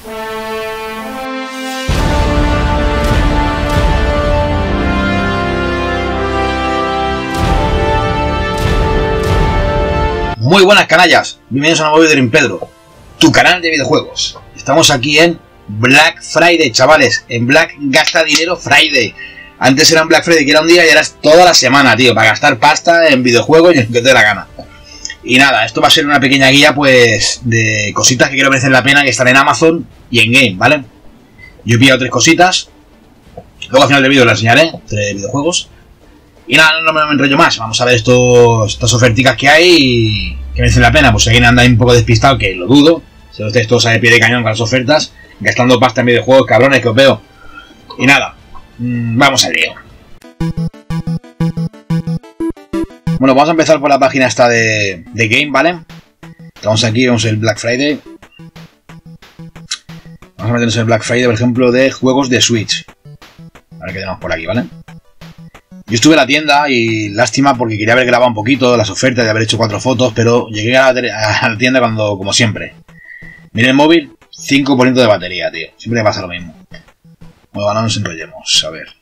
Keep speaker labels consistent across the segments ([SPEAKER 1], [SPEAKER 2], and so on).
[SPEAKER 1] Muy buenas canallas, bienvenidos a un nuevo vídeo de Rimpedro, tu canal de videojuegos. Estamos aquí en Black Friday, chavales, en Black Gasta Dinero Friday. Antes era en Black Friday, que era un día, y ahora es toda la semana, tío, para gastar pasta en videojuegos y en lo que te dé la gana. Y nada, esto va a ser una pequeña guía, pues, de cositas que creo merecen la pena, que están en Amazon y en Game, ¿vale? Yo he pillado 3 cositas, luego al final del vídeo las enseñaré, 3 videojuegos. Y nada, no me enrollo más, vamos a ver estas oferticas que hay y que merecen la pena. Pues si alguien anda ahí un poco despistado, que lo dudo, si no estáis todos a pie de cañón con las ofertas, gastando pasta en videojuegos, cabrones, que os veo. Y nada, vamos al lío. Bueno, vamos a empezar por la página esta de Game, ¿vale? Estamos aquí, vamos el Black Friday. Vamos a meternos en el Black Friday, por ejemplo, de juegos de Switch. A ver qué tenemos por aquí, ¿vale? Yo estuve en la tienda y lástima porque quería haber grabado un poquito las ofertas y haber hecho 4 fotos, pero llegué a la tienda cuando, como siempre. Miré el móvil, 5% de batería, tío. Siempre me pasa lo mismo. Bueno, no nos enrollemos, a ver.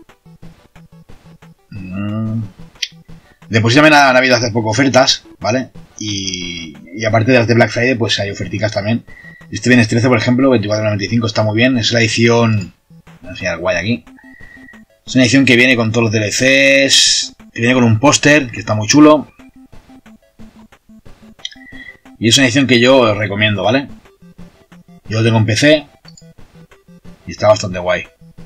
[SPEAKER 1] Después también han habido hace poco ofertas, ¿vale? Y aparte de las de Black Friday, pues hay oferticas también. Este viernes 13, por ejemplo, 24,95, está muy bien. Es la edición... Voy a enseñar guay aquí. Es una edición que viene con todos los DLCs, que viene con un póster, que está muy chulo. Y es una edición que yo os recomiendo, ¿vale? Yo lo tengo en PC y está bastante guay.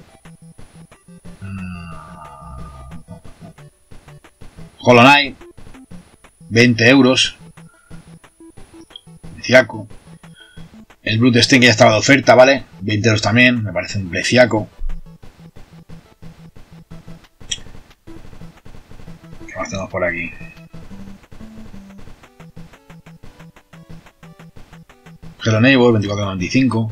[SPEAKER 1] Hollow Knight, 20 euros. Preciaco. El Bloodstained, que ya estaba de oferta, ¿vale? 20 euros también, me parece un preciaco. ¿Qué más tenemos por aquí? Hello Neighbor, 24,95.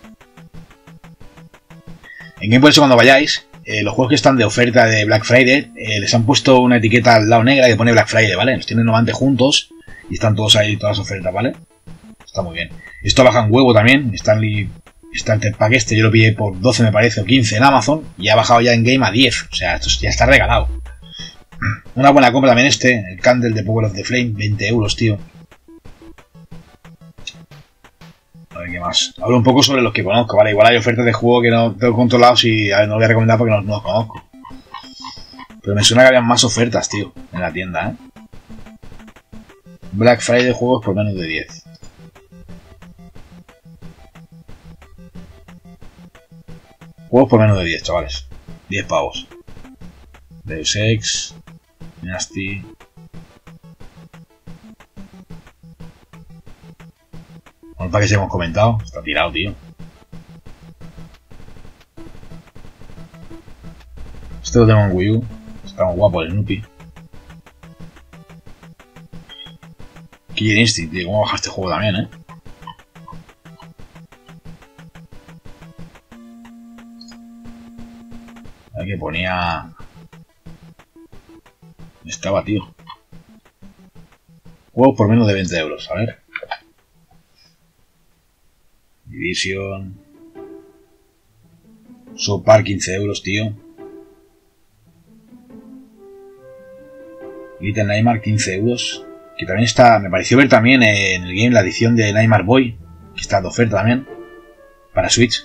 [SPEAKER 1] En Game, por eso, cuando vayáis, los juegos que están de oferta de Black Friday, les han puesto una etiqueta al lado negra que pone Black Friday, ¿vale? Los tienen normalmente juntos y están todos ahí, todas las ofertas, ¿vale? Está muy bien. Esto baja en huevo también. Stanley Starter Pack este yo lo pillé por 12, me parece, o 15 en Amazon, y ha bajado ya en Game a 10. O sea, esto ya está regalado. Una buena compra también el Candle de Power of the Flame, 20 euros, tío. A ver qué más. Hablo un poco sobre los que conozco, ¿vale? Igual hay ofertas de juego que no tengo controlados y a ver, no lo voy a recomendar porque no los conozco. Pero me suena que había más ofertas, tío, en la tienda, ¿eh? Black Friday, juegos por menos de 10. Juegos por menos de 10, chavales. 10 pavos. Deus Ex, Nasty. Bueno, para que se hemos comentado. Está tirado, tío. Este lo tengo en Wii U. Está muy guapo el Snoopy. Killer Instinct, tío. ¿Cómo baja este juego también, eh? Que ponía... Estaba, tío. Juegos por menos de 20 euros, a ver. Division. Sopar, 15 euros, tío. Little Nightmare, 15 euros. Que también está... Me pareció ver también en el game la edición de Nightmare Boy, que está de oferta también. Para Switch.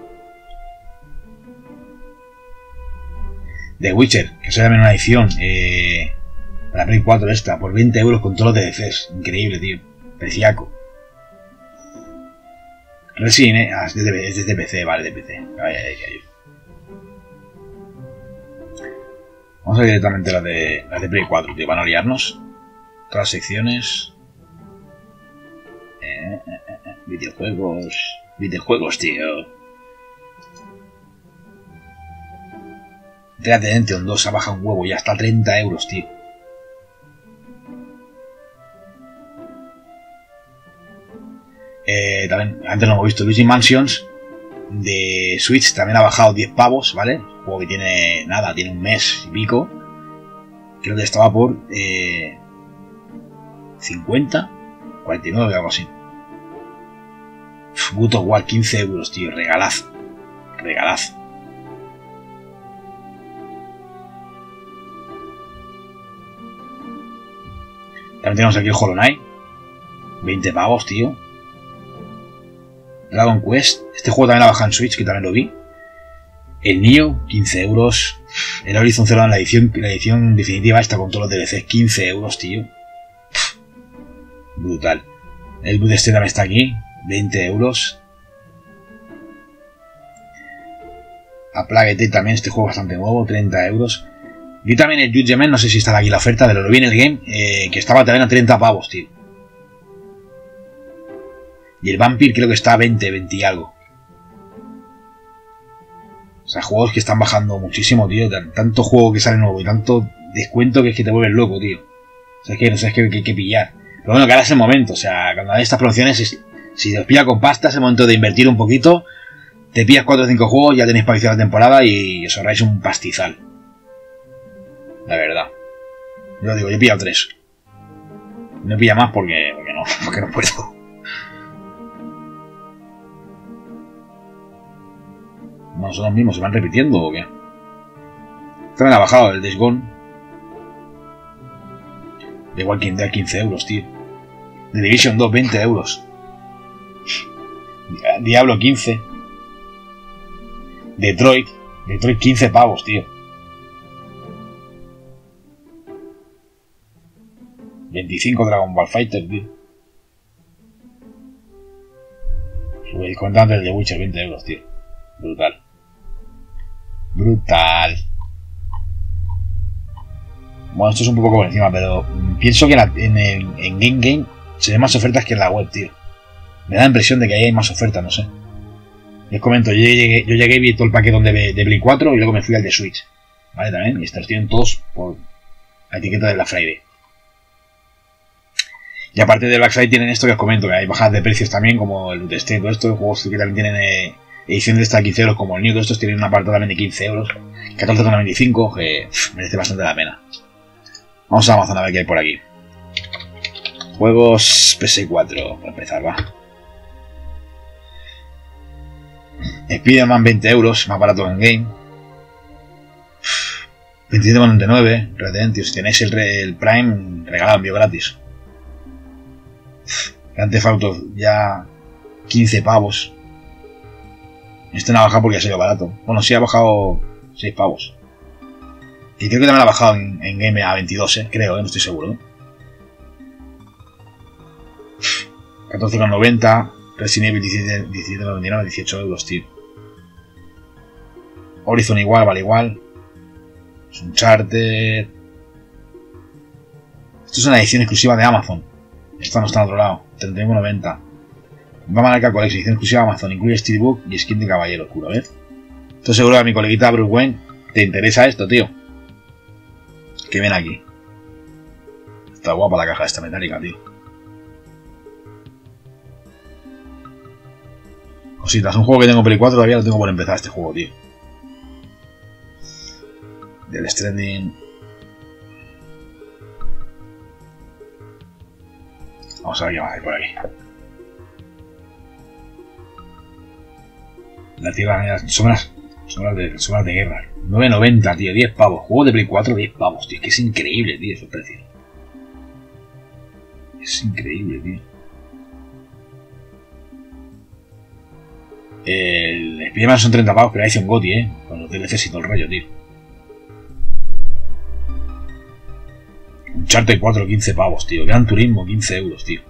[SPEAKER 1] The Witcher, que es también una edición para Play 4 esta, por 20 euros con todos los DLCs. Increíble, tío. Preciaco. Resident Evil, es de PC, vale, de PC. Vamos a ver directamente las de Play 4, tío, para no liarnos. Todas las secciones. Videojuegos, tío. Entrega de Denteon 2 ha bajado un huevo, ya está a 30 euros, tío. También, antes lo hemos visto, Luigi Mansions de Switch también ha bajado 10 pavos, ¿vale? Un juego que tiene nada, tiene un mes y pico. Creo que estaba por 50, 49 o algo así. God of War, 15 euros, tío. Regalazo. Regalazo. También tenemos aquí el Hollow Knight. 20 pavos, tío. Dragon Quest. Este juego también la baja en Switch, que también lo vi. El Nioh, 15 euros. El Horizon Zero Dawn, la edición definitiva esta con todos los DLCs, 15 euros, tío. Brutal. El Bloodstained también está aquí, 20 euros. A Plague Tale también, este juego bastante nuevo, 30 euros. Vi también el Judgment, no sé si está aquí la oferta, lo vi en el game, que estaba también a 30 pavos, tío. Y el Vampire creo que está a 20 y algo. O sea, juegos que están bajando muchísimo, tío. Tanto juego que sale nuevo y tanto descuento que es que te vuelves loco, tío. O sea, es que no sabes qué hay que pillar. Pero bueno, que ahora es el momento. O sea, cuando hay estas promociones, si te os pilla con pasta, es el momento de invertir un poquito. Te pillas 4 o 5 juegos, ya tenéis para iniciar la temporada y os ahorráis un pastizal. La verdad. Yo lo digo, yo he pillado 3. No he pillado más porque no puedo. ¿No son los mismos? ¿Se van repitiendo o qué? También ha bajado el Days Gone. The Walking Dead, 15 euros, tío. The Division 2, 20 euros. Diablo, 15. Detroit 15 pavos, tío. 25 Dragon Ball Fighter, tío. El contante del The Witcher, 20 euros, tío. Brutal. Brutal. Bueno, esto es un poco por encima, pero pienso que en Game se ven más ofertas que en la web, tío. Me da la impresión de que ahí hay más ofertas, no sé. Les comento, yo llegué y vi todo el paquete de Play 4 y luego me fui al de Switch. Vale, también, y estos tienen todos por la etiqueta de Black Friday. Y aparte de Black Friday tienen esto que os comento, que hay bajadas de precios también, como el Bloodstained, todo esto, juegos que también tienen ediciones de esta 15 euros, como el Nioh, todos estos tienen una parte también de 15 euros, 14,95, que merece bastante la pena. Vamos a Amazon a ver qué hay por aquí. Juegos PS4, para empezar, va. Spider-Man, 20 euros, más barato en game. 27,99. Redemption, si tenéis el Prime, regalado, envío gratis. Grand Theft Auto, ya 15 pavos. Este no ha bajado porque ha sido barato. Bueno, sí ha bajado 6 pavos. Y creo que también ha bajado en game a 22, creo, no estoy seguro. 14,90. Resident Evil 17,99, 18 euros, tío. Horizon igual, vale igual. Uncharted. Esto es una edición exclusiva de Amazon. Esta no está en otro lado. 31,90. Vamos a marcar Collection, edición exclusiva de Amazon. Incluye Steelbook y skin de caballero oscuro, ¿ves? Estoy seguro que a mi coleguita Bruce Wayne te interesa esto, tío. Que ven aquí. Está guapa la caja esta metálica, tío. Cositas, un juego que tengo Play 4, todavía lo tengo por empezar este juego, tío. Del Stranding. Vamos a ver qué más hay por aquí. La tierra, sombras de guerra. 9,90, tío, 10 pavos. Juego de Play 4, 10 pavos, tío. Es que es increíble, tío, esos precios. Es increíble, tío. El Spider-Man son 30 pavos, pero hay un GOTY, con los DLCs y todo el rollo, tío. Uncharted 4, 15 pavos, tío. Gran Turismo, 15 euros, tío.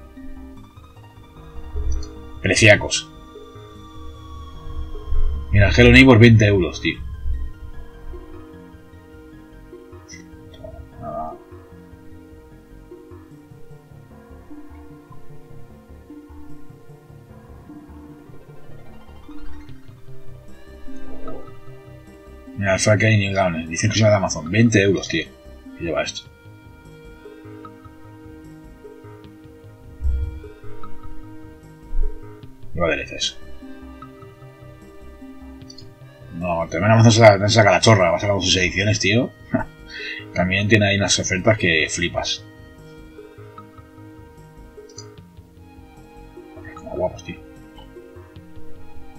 [SPEAKER 1] Preciacos. Mira, Hello Neighbor, 20 euros, tío. Mira, el Far Cry New Dawn, edición exclusiva de Amazon, 20 euros, tío. ¿Qué lleva esto? Lleva DLCs. No, también Amazon saca la chorra, va sacando sus ediciones, tío. También tiene ahí unas ofertas que flipas. Como guapos, tío.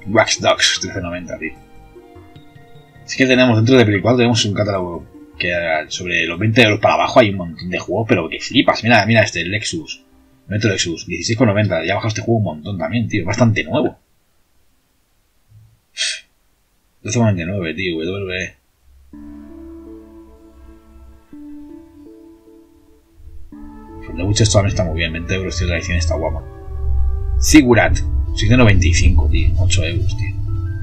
[SPEAKER 1] Wax Dogs, 13,90, tío. Es que tenemos dentro de Play 4 tenemos un catálogo que sobre los 20 euros para abajo hay un montón de juegos, pero que flipas. Mira, mira este, el Lexus. Metro Lexus, 16,90. Ya ha bajado este juego un montón también, tío. Bastante nuevo. 12,99, tío. W. The Witcher también está muy bien. 20 euros, tío. La edición está guapa. Ziggurat, 6,95, tío. 8 euros, tío.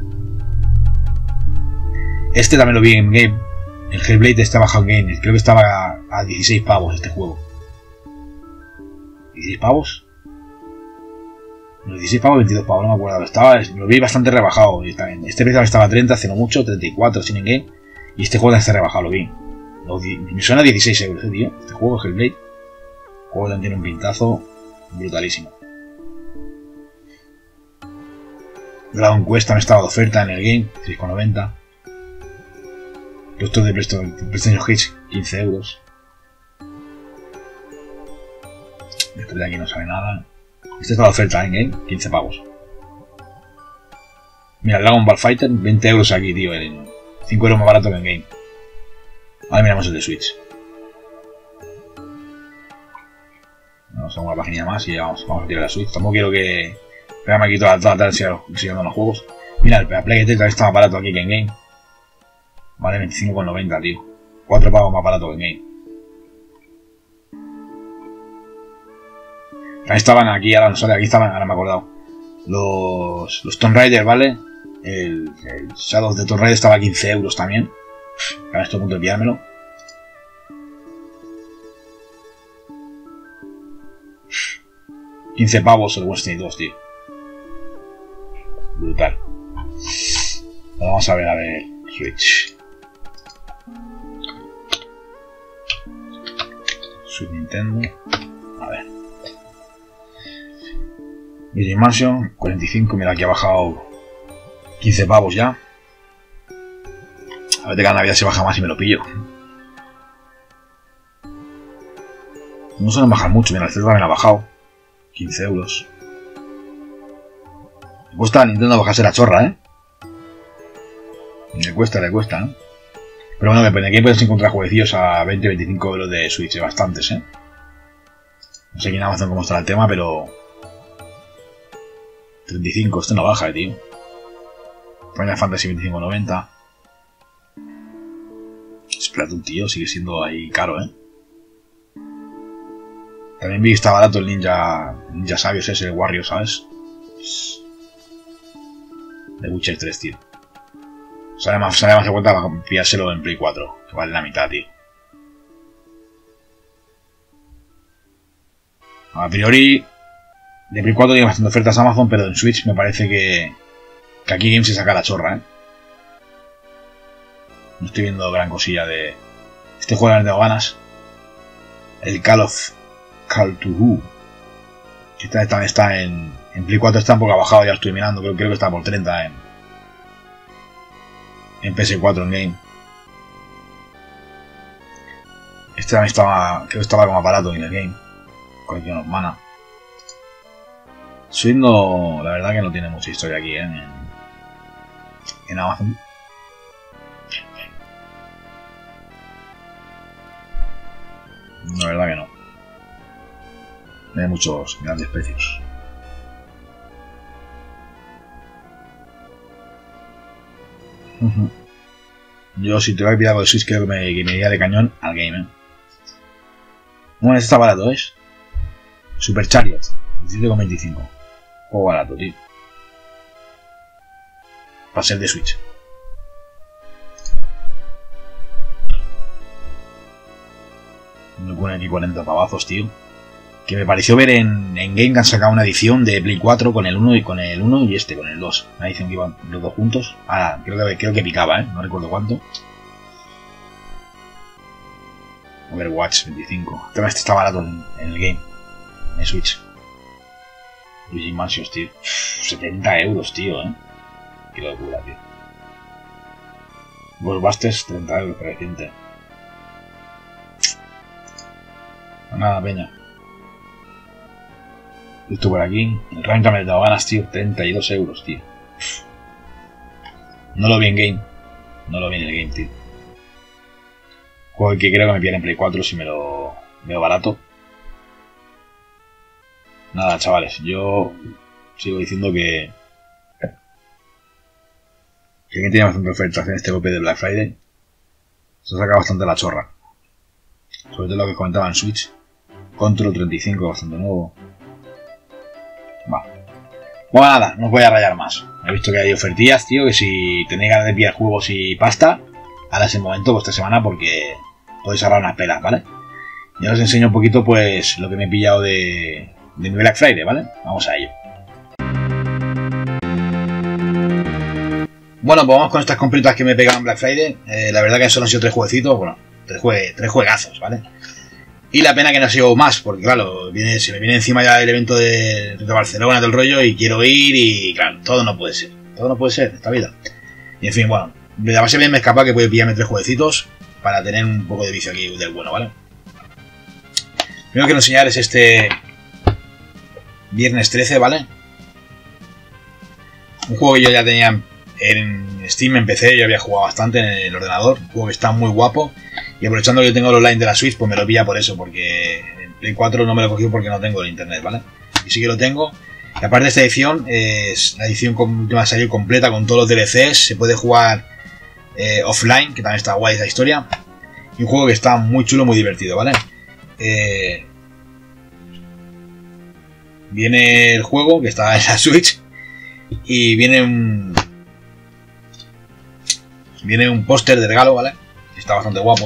[SPEAKER 1] Este también lo vi en game. El Hellblade está bajado en game. Creo que estaba a 16 pavos este juego. ¿16 pavos? No, 16 pavos, 22 pavos, no me acuerdo. Lo vi bastante rebajado. Este precio estaba a 30 hace no mucho, 34 sin en game. Y este juego también está rebajado, lo vi. Me suena a 16 euros, tío. Este juego, Hellblade. El juego también tiene un pintazo brutalísimo. Dragon Quest también estaba de oferta en el game, 6,90. Los dos de PlayStation Hits, 15 euros. Este de aquí no sabe nada. Este está de oferta en game, 15 pavos. Mira, Dragon Ball Fighter, 20 euros aquí, tío. 5 euros más barato que en game. Ahora miramos el de Switch. Vamos a una página más y vamos a tirar la Switch. Tampoco quiero que... Pégame aquí toda la tarde siguiendo los juegos. Mira, el Play también está más barato aquí que en game. Vale, 25,90, tío. 4 pavos más barato que en game. Ahí estaban aquí, ahora no sale, aquí estaban, ahora me he acordado. Los Tomb Raider, ¿vale? El Shadow of the Tomb Raider estaba a 15 euros también. Ahora estoy a punto de pillármelo. $15 pavos el Western 2, tío. Brutal. Ahora vamos a ver, Switch. Switch Nintendo. A ver. Luigi Mansion, 45, mira, aquí ha bajado 15 pavos ya. A ver de cada Navidad se baja más y me lo pillo. No suelen bajar mucho, mira, el Zelda también ha bajado. 15 euros. Le cuesta a Nintendo bajarse la chorra, ¿eh? Le cuesta, ¿eh? Pero bueno, que en aquí puedes encontrar jueguecillos a 20-25 euros de Switch, bastantes, ¿eh? No sé aquí en Amazon cómo está el tema, pero... 35, este no baja, tío. Final Fantasy 25,90. Splatoon, tío, sigue siendo ahí caro, ¿eh? También vi que está barato el Ninja Sabios ese, el Warrior, ¿sabes? De Witcher 3, tío. Sale más de cuenta para pillárselo en Play 4, que vale la mitad, tío. A priori, de Play 4 tiene bastante ofertas Amazon, pero en Switch me parece que aquí Game se saca la chorra, ¿eh? No estoy viendo gran cosilla de... Este juego de ganas. El Call to Who. Este también está en Play 4, está un poco bajado, ya lo estoy mirando, creo que está por 30 en PS4 en game. Este también estaba, creo que estaba como aparato en el game. Colección of Mana. Switch no, la verdad que no tiene mucha historia aquí, en Amazon. La verdad que no. Hay muchos grandes precios. Yo si te voy a pillar algo de Switch creo que me iría de cañón al game, ¿eh? Bueno, este está barato, ¿ves? Super Chariot, 17,25. Juego barato, tío. Para ser de Switch. Me ponen aquí 40 pavazos, tío. Que me pareció ver en Game que han sacado una edición de Play 4 con el 1 y con el 1 y con el 2. Una edición que iban los dos juntos. Ah, creo que picaba, ¿eh? No recuerdo cuánto. Overwatch 25. Este está barato en el game. En Switch. Luigi Mansion, tío. 70 euros, tío, ¿eh? Qué locura, tío. Ghostbusters, 30 euros, reciente. Nada, peña. Esto por aquí. El Rank me he dado ganas, tío. 32 euros, tío. No lo vi en game. No lo vi en el game, tío. Juego que creo que me pillaré en Play 4 si me lo veo barato. Nada, chavales, yo sigo diciendo que alguien tiene bastante ofertas en este golpe de Black Friday. Se saca bastante la chorra. Sobre todo lo que comentaba en Switch. Control 35, bastante nuevo. Va. Bueno, nada, no os voy a rayar más. He visto que hay ofertillas, tío, que si tenéis ganas de pillar juegos y pasta, ahora es el momento, pues esta semana, porque podéis ahorrar unas pelas, ¿vale? Y ahora os enseño un poquito, pues, lo que me he pillado de mi Black Friday, ¿vale? Vamos a ello. Bueno, pues vamos con estas compritas que me he pegado en Black Friday. La verdad que solo han sido 3 jueguecitos, bueno, 3 juegazos, ¿vale? Y la pena que no ha sido más, porque claro, se me viene encima ya el evento de Barcelona, del rollo, y quiero ir y claro, todo no puede ser. Todo no puede ser en esta vida. Y en fin, bueno, de la base bien me escapa que voy a pillarme 3 jueguecitos para tener un poco de vicio aquí del bueno, ¿vale? Lo primero que quiero enseñar es este Viernes 13, ¿vale? Un juego que yo ya tenía en Steam, en PC, yo había jugado bastante en el ordenador. Un juego que está muy guapo. Y aprovechando que yo tengo el online de la Switch, pues me lo pilla por eso, porque en Play 4 no me lo he cogido porque no tengo el internet, ¿vale? Y sí que lo tengo. Y aparte de esta edición, es la edición que va a salir completa con todos los DLCs. Se puede jugar offline, que también está guay esa historia. Y un juego que está muy chulo, muy divertido, ¿vale? Viene el juego, que está en la Switch. Y viene un póster de regalo, ¿vale? Está bastante guapo.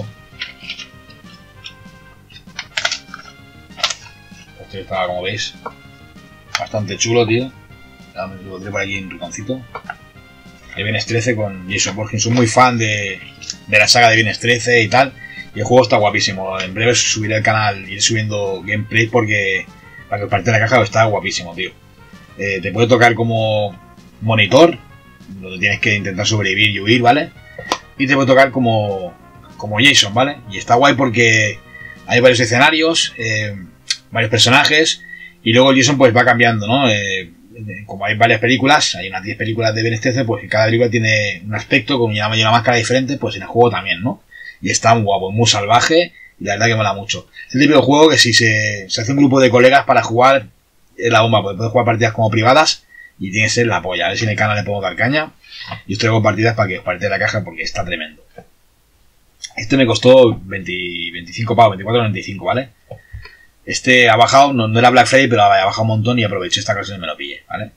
[SPEAKER 1] Este está, como veis, bastante chulo, tío. Lo tendré por aquí en un rinconcito. El Viernes 13 con Jason Borges. Soy muy fan de la saga de Viernes 13 y tal. Y el juego está guapísimo. En breve subiré al canal y iré subiendo gameplay porque para que os parte la caja está guapísimo, tío. Te puede tocar como monitor, donde tienes que intentar sobrevivir y huir, ¿vale? Y te puede tocar como Jason, ¿vale? Y está guay porque hay varios escenarios, varios personajes, y luego el Jason pues va cambiando, ¿no? Como hay varias películas, hay unas 10 películas de Viernes 13, pues cada película tiene un aspecto con una máscara diferente, pues en el juego también, ¿no? Y está muy guapo, muy salvaje, y la verdad que mola mucho. Es el típico juego que si se hace un grupo de colegas para jugar, es la bomba, pues puedes jugar partidas como privadas, y tiene que ser la polla. A ver si en el canal le puedo dar caña. Y os traigo partidas para que os parte la caja porque está tremendo. Este me costó 25 pavos, 24,95, ¿vale? Este ha bajado, no era Black Friday, pero ha bajado un montón y aproveché esta ocasión y me lo pillé, ¿vale?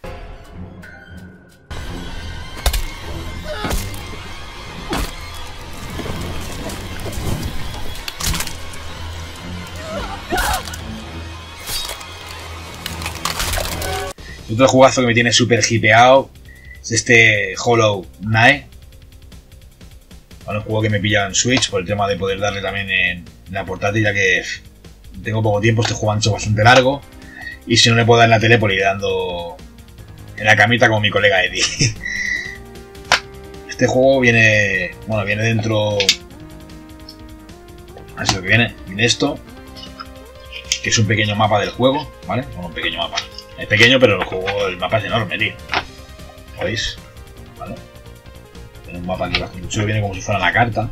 [SPEAKER 1] Otro jugazo que me tiene súper hipeado es este Hollow Knight. Bueno, un juego que me he pillado en Switch por el tema de poder darle también en la portátil, ya que tengo poco tiempo, este juego es bastante largo. Y si no le puedo dar en la tele, pues le iré dando en la camita como mi colega Eddie. Este juego viene dentro... Así lo que viene esto, que es un pequeño mapa del juego, ¿vale? Bueno, un pequeño mapa. Es pequeño, pero el mapa es enorme, tío. ¿Veis? ¿Vale? Tiene un mapa aquí bastante chulo, viene como si fuera la carta.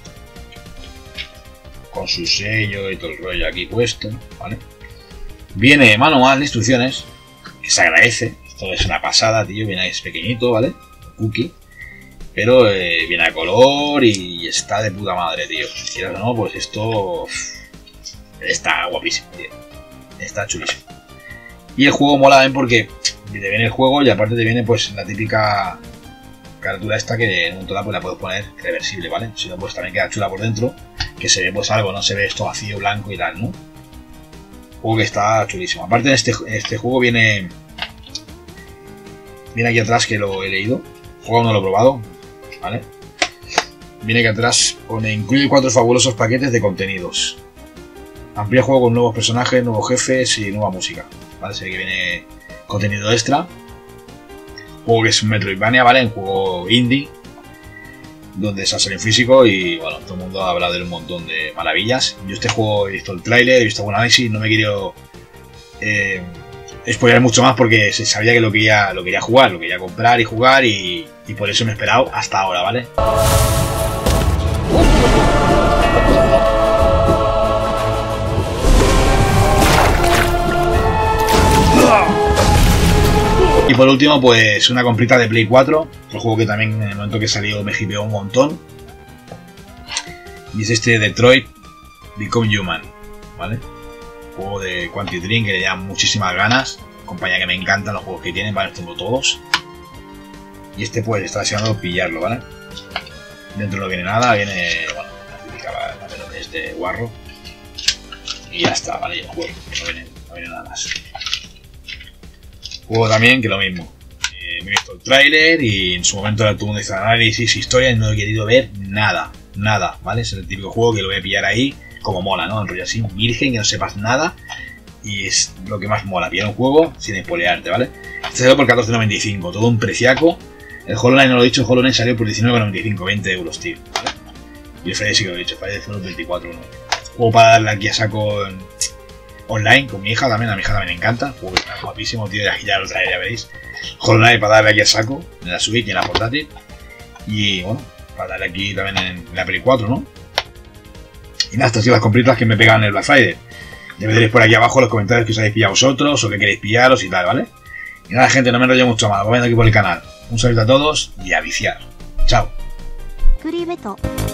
[SPEAKER 1] Con su sello y todo el rollo aquí puesto, ¿vale? Viene manual de instrucciones, que se agradece. Esto es una pasada, tío. Viene es pequeñito, ¿vale? Cookie. Pero viene a color y está de puta madre, tío. Si quieres o no, pues esto está guapísimo, tío. Está chulísimo. Y el juego mola también porque te viene el juego y aparte te viene pues la típica carátula esta que en un total pues la puedes poner reversible, ¿vale? Si no, pues también queda chula por dentro, que se ve pues algo, no se ve esto vacío, blanco y tal, ¿no? Juego que está chulísimo. Aparte de este juego viene aquí atrás, que lo he leído. El juego no lo he probado, ¿vale? Viene aquí atrás, incluye 4 fabulosos paquetes de contenidos. Amplía el juego con nuevos personajes, nuevos jefes y nueva música, ¿vale? Sé que viene contenido extra. Juego que es un Metroidvania, ¿vale? Un juego indie, donde se hace en físico y, bueno, todo el mundo ha hablado de un montón de maravillas. Yo este juego he visto el tráiler, he visto algún análisis, no me he querido spoiler mucho más porque se sabía que lo quería jugar, lo quería comprar y jugar y por eso me he esperado hasta ahora, ¿vale? Y por último, pues una comprita de Play 4, el juego que también en el momento que salió me hipeó un montón. Y es este Detroit Become Human, ¿vale? Juego de Quantic Dream que le llevan muchísimas ganas, compañía que me encantan los juegos que tienen, ¿vale? Los tengo todos. Y este pues está deseando pillarlo, ¿vale? Dentro no viene nada, viene, bueno, la pelota de este guarro. Y ya está, ¿vale? Y el juego, no viene nada más. Juego también que lo mismo. Me he visto el tráiler y en su momento tuve un análisis, historia y no he querido ver nada, ¿vale? Es el típico juego que lo voy a pillar ahí, como mola, ¿no? En rollo así, virgen, que no sepas nada. Y es lo que más mola, pillar un juego sin spoilearte, ¿vale? Este salió por 14,95, todo un preciaco. El Hollow Knight no lo he dicho, el Hollow Knight salió por 19,95, 20 euros, tío, ¿vale? Y el Friday sí que lo he dicho, Friday fue los 24, ¿no? Juego para darle aquí a saco online con mi hija también, a mi hija también le encanta. Juego que está guapísimo, tío, ya lo traeré, ya veréis. Hollow Knight para darle aquí a saco, en la Switch y en la portátil. Y bueno, para darle aquí también en la Play 4, ¿no? Y nada, estas son las compritas que me pegan en el Black Friday. Ya me diréis por aquí abajo en los comentarios que os habéis pillado vosotros o que queréis pillaros y tal, ¿vale? Y nada, gente, no me enrollo mucho más, lo voy viendo aquí por el canal. Un saludo a todos y a viciar. Chao.